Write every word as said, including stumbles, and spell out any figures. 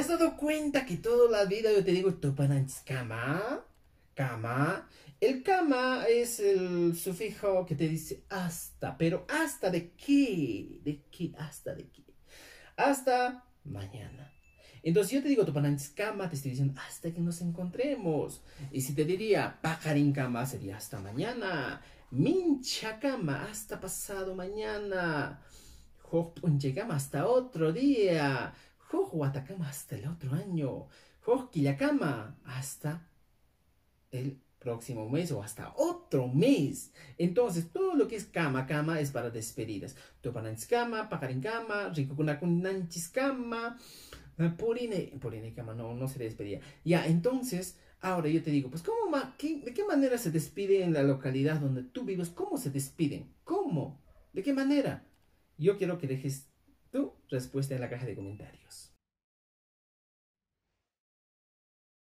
has dado cuenta que toda la vida yo te digo topananchis cama? Cama. El cama es el sufijo que te dice hasta. Pero ¿hasta de qué? ¿De qué? ¿Hasta de qué? Hasta mañana. Entonces yo te digo topananchis cama, te estoy diciendo hasta que nos encontremos. Y si te diría pajarin cama sería hasta mañana. Mincha cama hasta pasado mañana. Cama hasta otro día. Watacama hasta el otro año. Cama hasta el próximo mes o hasta otro mes. Entonces, todo lo que es cama, cama es para despedidas. Topananchis cama, pajarin cama, ricocunakunanchis cama, purine, purine cama, no, no se despedía. Ya, entonces, ahora yo te digo, pues, ¿cómo ma qué, ¿de qué manera se despide en la localidad donde tú vives? ¿Cómo se despiden? ¿Cómo? ¿De qué manera? Yo quiero que dejes tu respuesta en la caja de comentarios.